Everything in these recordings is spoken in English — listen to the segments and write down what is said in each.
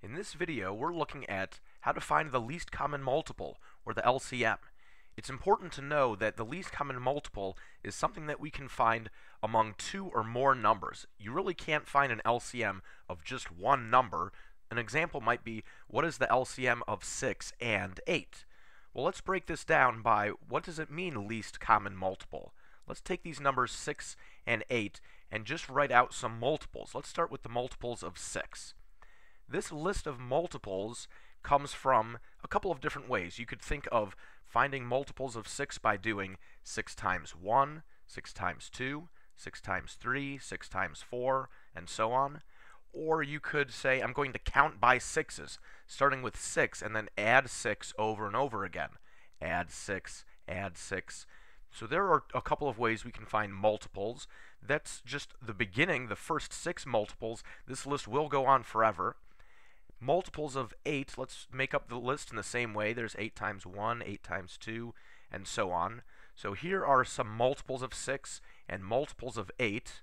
In this video, we're looking at how to find the least common multiple, or the LCM. It's important to know that the least common multiple is something that we can find among two or more numbers. You really can't find an LCM of just one number. An example might be, what is the LCM of 6 and 8? Well, let's break this down by what does it mean least common multiple? Let's take these numbers 6 and 8 and just write out some multiples. Let's start with the multiples of 6. This list of multiples comes from a couple of different ways. You could think of finding multiples of 6 by doing 6 times 1, 6 times 2, 6 times 3, 6 times 4, and so on. Or you could say, I'm going to count by 6s, starting with 6 and then add 6 over and over again. Add 6, add 6. So there are a couple of ways we can find multiples. That's just the beginning, the first 6 multiples. This list will go on forever. Multiples of 8, let's make up the list in the same way. There's 8 times 1, 8 times 2, and so on. So here are some multiples of 6 and multiples of 8.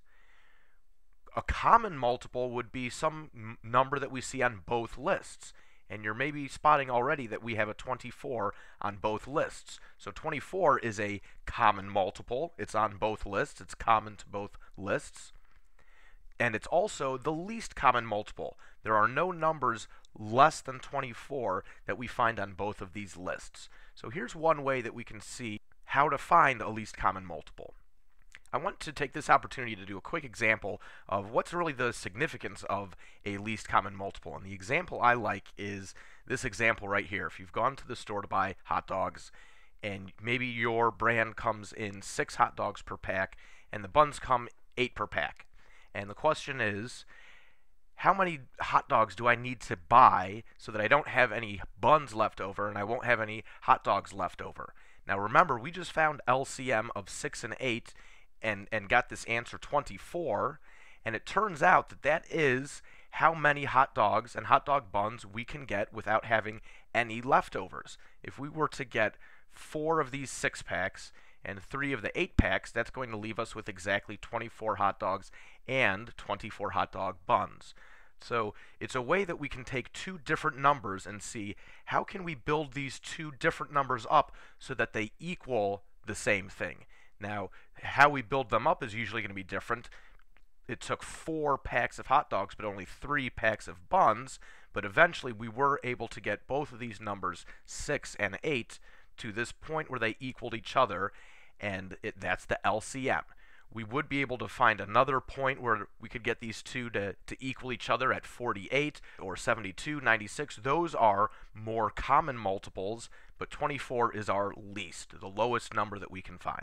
A common multiple would be some number that we see on both lists. And you're maybe spotting already that we have a 24 on both lists. So 24 is a common multiple. It's on both lists. It's common to both lists. And it's also the least common multiple. There are no numbers less than 24 that we find on both of these lists. So here's one way that we can see how to find a least common multiple. I want to take this opportunity to do a quick example of what's really the significance of a least common multiple. And the example I like is this example right here. If you've gone to the store to buy hot dogs, and maybe your brand comes in 6 hot dogs per pack, and the buns come 8 per pack. And the question is, how many hot dogs do I need to buy so that I don't have any buns left over and I won't have any hot dogs left over? Now remember, we just found LCM of 6 and 8 and got this answer 24, and it turns out that that is how many hot dogs and hot dog buns we can get without having any leftovers. If we were to get 4 of these 6-packs and 3 of the 8-packs, that's going to leave us with exactly 24 hot dogs and 24 hot dog buns. So it's a way that we can take two different numbers and see how can we build these two different numbers up so that they equal the same thing. Now, how we build them up is usually going to be different. It took 4 packs of hot dogs, but only 3 packs of buns. But eventually, we were able to get both of these numbers, 6 and 8, to this point where they equaled each other, and that's the LCM. We would be able to find another point where we could get these two to equal each other at 48 or 72, 96. Those are more common multiples, but 24 is our least, the lowest number that we can find.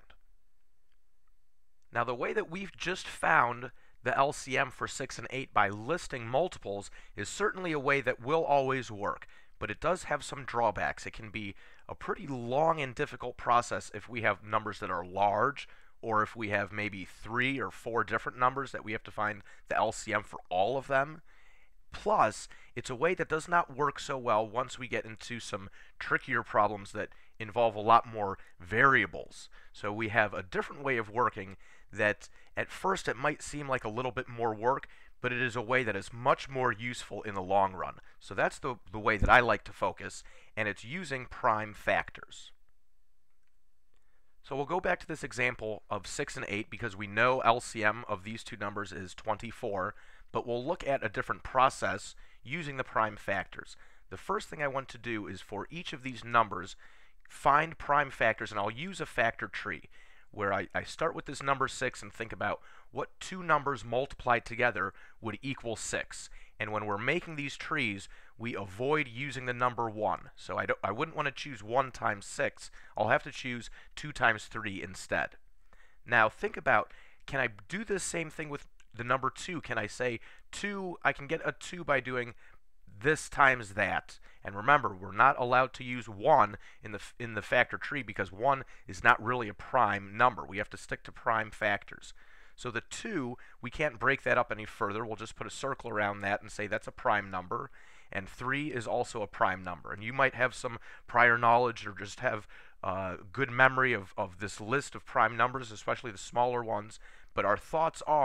Now, the way that we've just found the LCM for 6 and 8 by listing multiples is certainly a way that will always work, but it does have some drawbacks. It can be a pretty long and difficult process if we have numbers that are large, or if we have maybe 3 or 4 different numbers that we have to find the LCM for all of them. Plus, it's a way that does not work so well once we get into some trickier problems that involve a lot more variables. So we have a different way of working that at first it might seem like a little bit more work, but it is a way that is much more useful in the long run. So that's the way that I like to focus, and it's using prime factors. So we'll go back to this example of 6 and 8 because we know LCM of these two numbers is 24, but we'll look at a different process using the prime factors. The first thing I want to do is for each of these numbers, find prime factors, and I'll use a factor tree where I start with this number 6 and think about what two numbers multiplied together would equal 6. And when we're making these trees, we avoid using the number 1. So I wouldn't want to choose 1 times 6. I'll have to choose 2 times 3 instead. Now think about, can I do the same thing with the number 2? Can I say 2, I can get a 2 by doing this times that? And remember, we're not allowed to use 1 in the factor tree because 1 is not really a prime number. We have to stick to prime factors. So the 2, we can't break that up any further. We'll just put a circle around that and say that's a prime number. And 3 is also a prime number. And you might have some prior knowledge or just have good memory of this list of prime numbers, especially the smaller ones. But our thoughts are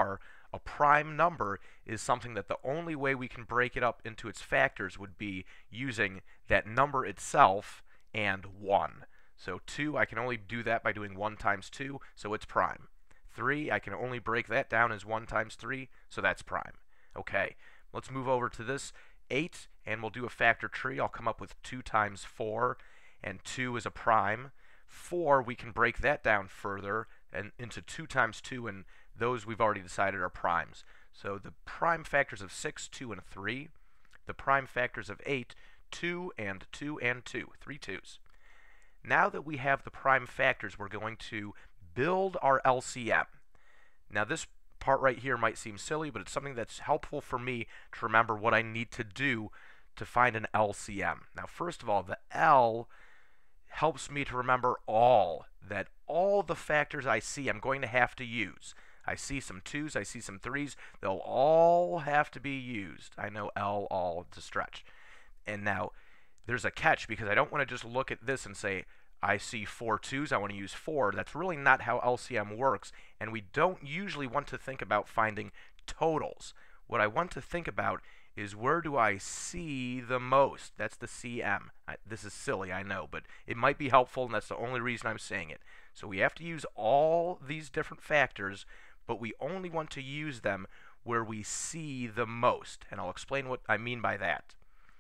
A prime number is something that the only way we can break it up into its factors would be using that number itself and 1. So 2, I can only do that by doing 1 times 2, so it's prime. 3, I can only break that down as 1 times 3, so that's prime. Okay, let's move over to this 8, and we'll do a factor tree. I'll come up with 2 times 4, and 2 is a prime. 4, we can break that down further and into 2 times 2, and those we've already decided are primes. So the prime factors of 6, 2, and 3. The prime factors of 8, 2 and 2 and 2. 3 2's. Now that we have the prime factors, we're going to build our LCM. Now this part right here might seem silly, but it's something that's helpful for me to remember what I need to do to find an LCM. Now first of all, the L helps me to remember that all the factors I see I'm going to have to use. I see some 2's, I see some 3's, they'll all have to be used. I know L all to stretch. And now there's a catch, because I don't want to just look at this and say, I see 4 2's, I want to use 4. That's really not how LCM works, and we don't usually want to think about finding totals. What I want to think about is, where do I see the most? That's the CM. This is silly, I know, but it might be helpful, and that's the only reason I'm saying it. So we have to use all these different factors, but we only want to use them where we see the most, and I'll explain what I mean by that.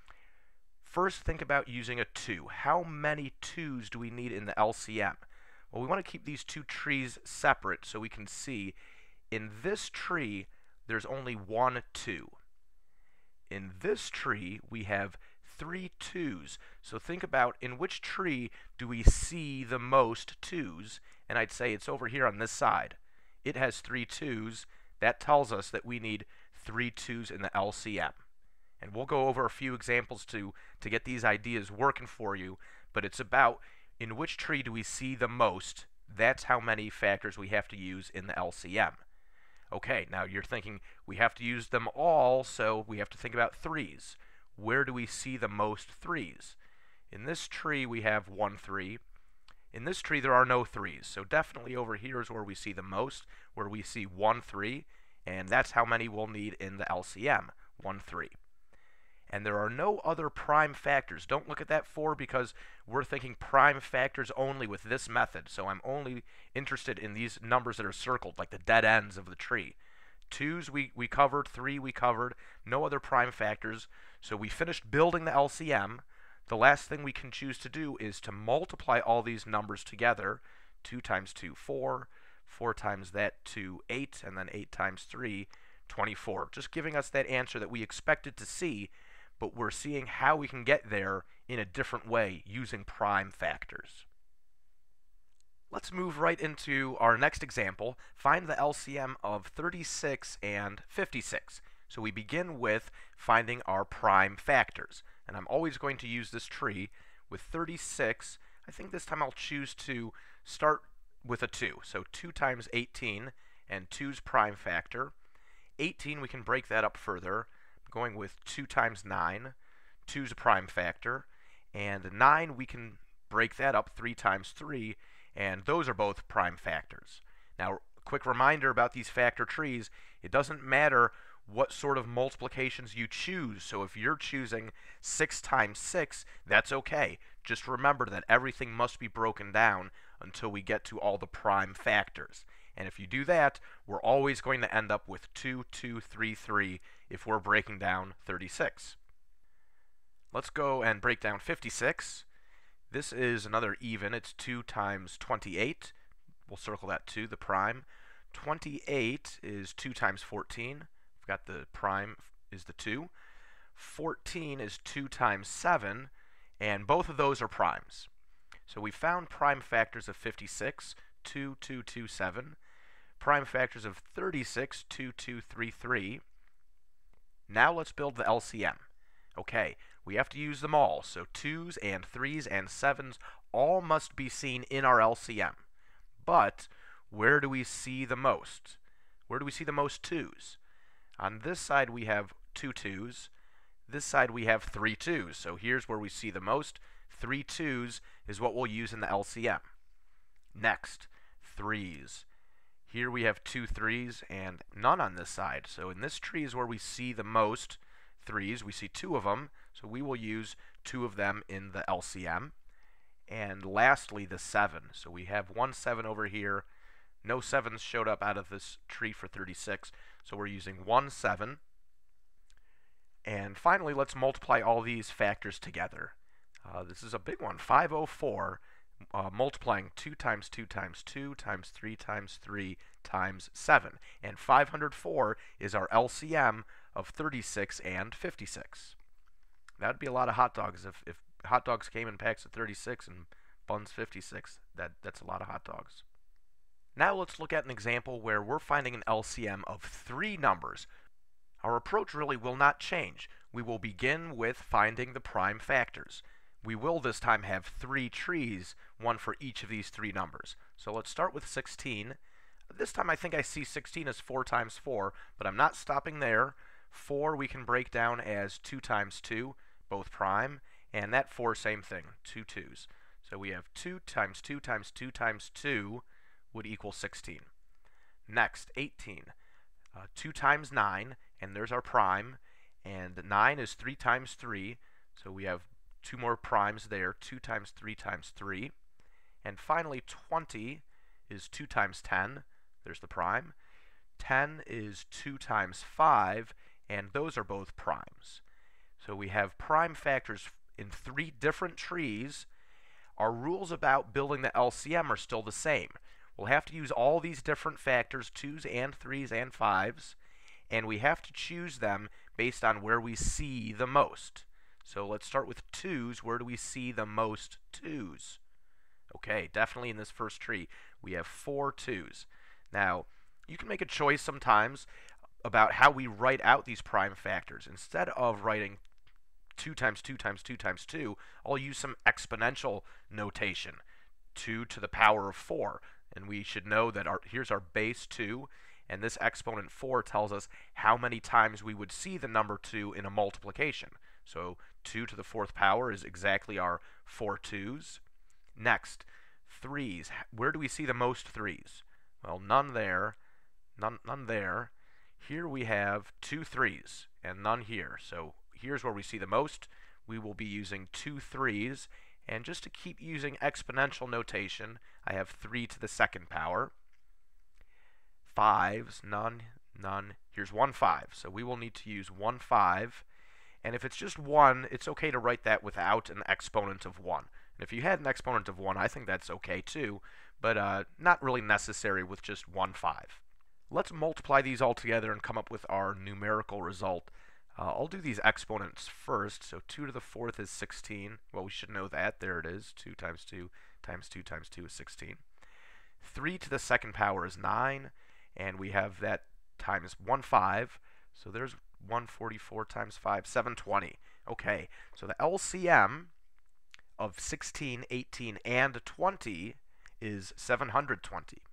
First, think about using a 2. How many 2's do we need in the LCM? Well, we want to keep these two trees separate so we can see in this tree there's only 1 2. In this tree we have 3 2's. So think about, in which tree do we see the most 2's? And I'd say it's over here on this side. It has 3 2's. That tells us that we need 3 2's in the LCM. And we'll go over a few examples to get these ideas working for you, but it's about, in which tree do we see the most? That's how many factors we have to use in the LCM. Okay, now you're thinking, we have to use them all, so we have to think about 3's. Where do we see the most 3's? In this tree we have 1 3. In this tree there are no 3's, so definitely over here is where we see the most, where we see 1 3, and that's how many we'll need in the LCM, 1 3. And there are no other prime factors. Don't look at that 4, because we're thinking prime factors only with this method. So I'm only interested in these numbers that are circled, like the dead ends of the tree. 2's we covered, 3 we covered, no other prime factors. So we finished building the LCM. The last thing we can choose to do is to multiply all these numbers together. 2 times 2, 4. 4 times that, 2, 8. And then 8 times 3, 24. Just giving us that answer that we expected to see, but we're seeing how we can get there in a different way using prime factors. Let's move right into our next example. Find the LCM of 36 and 56. So we begin with finding our prime factors. And I'm always going to use this tree. With 36, I think this time I'll choose to start with a 2. So 2 times 18, and 2's prime factor. 18, we can break that up further. Going with 2 times 9, 2's a prime factor, and 9 we can break that up 3 times 3, and those are both prime factors. Now, a quick reminder about these factor trees, it doesn't matter what sort of multiplications you choose. So if you're choosing 6 times 6, that's okay. Just remember that everything must be broken down until we get to all the prime factors. And if you do that, we're always going to end up with 2, 2, 3, 3 if we're breaking down 36. Let's go and break down 56. This is another even. It's 2 times 28. We'll circle that 2, the prime. 28 is 2 times 14. We've got the prime is the 2. 14 is 2 times 7, and both of those are primes. So we found prime factors of 56, 2, 2, 2, 7. Prime factors of 36, 2, 2, 3, 3. Now let's build the LCM. Okay, we have to use them all. So 2's and 3's and 7's all must be seen in our LCM. But where do we see the most? Where do we see the most 2's? On this side we have 2 2's. This side we have 3 2's. So here's where we see the most. 3 2's is what we'll use in the LCM. Next, 3's. Here we have 2 3s and none on this side. So in this tree is where we see the most 3s. We see 2 of them, so we will use 2 of them in the LCM. And lastly, the 7. So we have 1 7 over here. No 7s showed up out of this tree for 36, so we're using 1 7. And finally, let's multiply all these factors together. This is a big one, 504. Multiplying 2 times 2 times 2 times 3 times 3 times 7. And 504 is our LCM of 36 and 56. That would be a lot of hot dogs. If hot dogs came in packs of 36 and buns 56, that's a lot of hot dogs. Now let's look at an example where we're finding an LCM of 3 numbers. Our approach really will not change. We will begin with finding the prime factors. We will this time have 3 trees, one for each of these 3 numbers. So let's start with 16. This time I think I see 16 as 4 times 4, but I'm not stopping there. 4 we can break down as 2 times 2, both prime, and that 4, same thing, 2 2s. So we have 2 times 2 times 2 times 2 would equal 16. Next, 18. 2 times 9, and there's our prime, and 9 is 3 times 3, so we have 2 more primes there, 2 times 3 times 3. And finally, 20 is 2 times 10, there's the prime. 10 is 2 times 5, and those are both primes. So we have prime factors in 3 different trees. Our rules about building the LCM are still the same. We'll have to use all these different factors, 2s and 3s and 5s, and we have to choose them based on where we see the most. So let's start with 2s. Where do we see the most 2s? Okay, definitely in this first tree, we have 4 2s. Now, you can make a choice sometimes about how we write out these prime factors. Instead of writing 2 times 2 times 2 times 2, I'll use some exponential notation. 2 to the power of 4. And we should know that here's our base 2, and this exponent 4 tells us how many times we would see the number 2 in a multiplication. So 2 to the 4th power is exactly our 4 2s. Next, 3s. Where do we see the most 3s? Well, none there, none there. Here we have 2 3s, and none here. So here's where we see the most. We will be using 2 3s. And just to keep using exponential notation, I have 3 to the 2nd power. 5s, none, none. Here's 1 5. So we will need to use 1 5. And if it's just 1, it's okay to write that without an exponent of 1. And if you had an exponent of 1, I think that's okay too, but not really necessary with just 1 5. Let's multiply these all together and come up with our numerical result. I'll do these exponents first. So 2 to the 4th is 16. Well, we should know that. There it is. 2 times 2 times 2 times 2 is 16. 3 to the 2nd power is 9. And we have that times 1 5. So there's 144 times 5, 720. Okay, so the LCM of 16, 18, and 20 is 720.